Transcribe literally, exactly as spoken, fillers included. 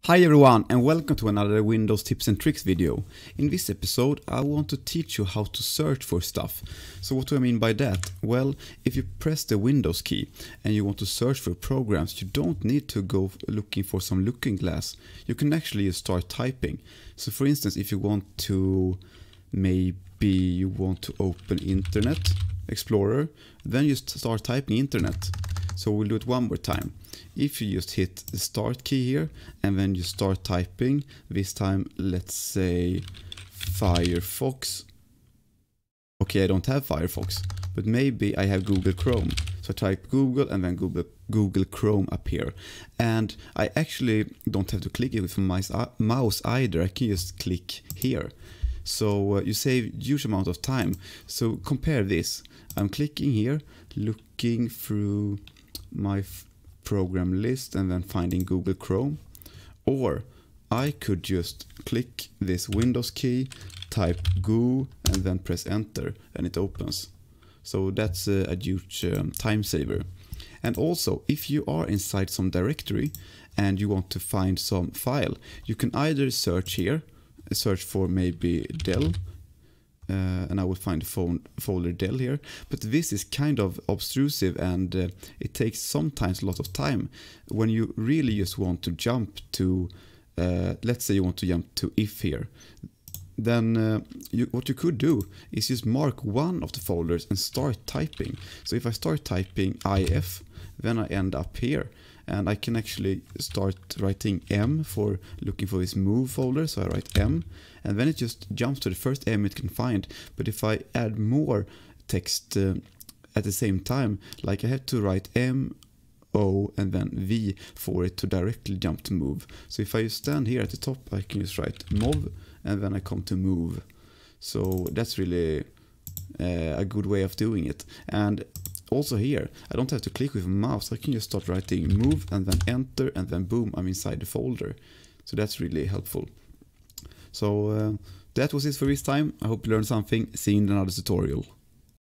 Hi everyone and welcome to another Windows tips and tricks video. In this episode I want to teach you how to search for stuff. So what do I mean by that? Well, if you press the Windows key and you want to search for programs, you don't need to go looking for some looking glass. You can actually just start typing. So for instance, if you want to, maybe you want to open Internet Explorer, then you start typing Internet. So we'll do it one more time. If you just hit the start key here and then you start typing, this time let's say Firefox. Okay, I don't have Firefox, but maybe I have Google Chrome. So I type Google and then Google, Google Chrome up here. And I actually don't have to click it with my mouse either, I can just click here. So uh, you save huge amount of time. So compare this. I'm clicking here, looking through my program list and then finding Google Chrome, or I could just click this Windows key, type Go and then press enter and it opens. So that's a, a huge um, time saver. And also if you are inside some directory and you want to find some file, you can either search here, search for maybe Dell. Uh, and I will find the phone folder Dell here, but this is kind of obtrusive and uh, it takes sometimes a lot of time when you really just want to jump to, uh, let's say you want to jump to if here, then uh, you, what you could do is just mark one of the folders and start typing. So if I start typing if, then I end up here. And I can actually start writing M for looking for this move folder. So I write M and then it just jumps to the first M it can find. But if I add more text uh, at the same time, like I have to write M, O and then V for it to directly jump to move. So if I stand here at the top, I can just write mov and then I come to move. So that's really uh, a good way of doing it. And also here, I don't have to click with my mouse, I can just start writing move and then enter and then boom, I'm inside the folder. So that's really helpful. So uh, that was it for this time. I hope you learned something. See you in another tutorial.